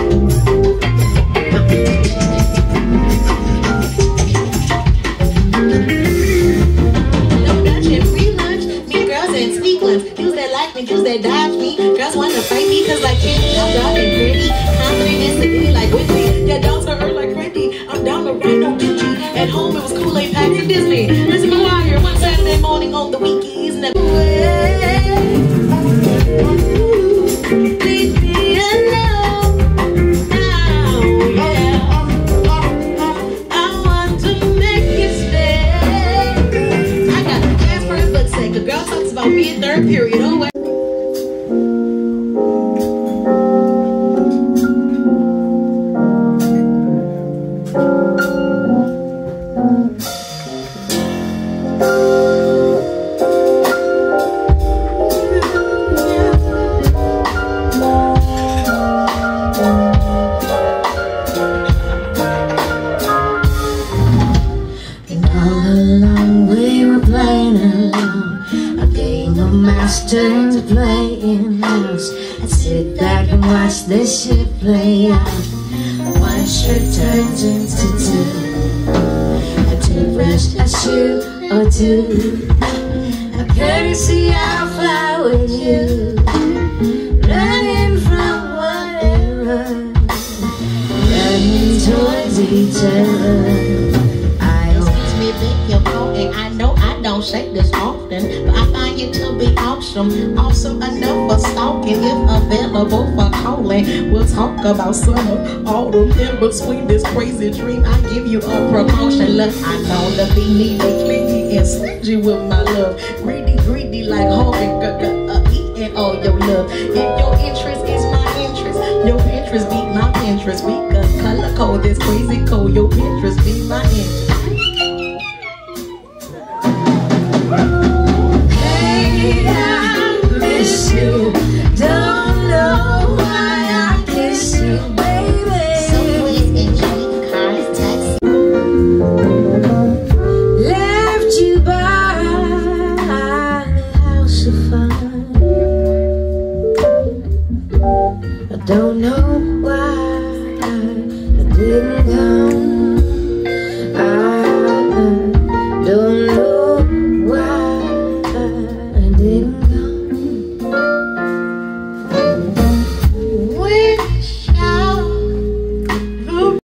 Girls that dodge me, girls wanna fight me cause I can't. I'm driving pretty, confident in city like Whitney. Yeah, dogs are hurt like Randy. I'm down to ride no Gucci. At home it was Kool-Aid packed in Disney. Listen my wire one Saturday morning on the weekends. Never leave me alone now, yeah. I want to make you stay. I got the gas for a butt sake. A girl talks about me in third period. Oh, well. Turn to play in house. I'd sit back and watch this shit play out. One shirt turns into two, a toothbrush, a shoe or two, a courtesy I'll fly with you, running from whatever, running towards each other. Me big your coat, and I know I don't say this often, but I find you to be awesome, awesome enough for stalking. If available for calling, we'll talk about summer, autumn, in between this crazy dream. I give you a precaution. Look, I know to be needy, clingy, and stingy with my love. Greedy, greedy like Hogan, eating all your love. If your interest is my interest, your interest be my interest. We could color code this crazy code. Your interest be my interest. Don't know why I didn't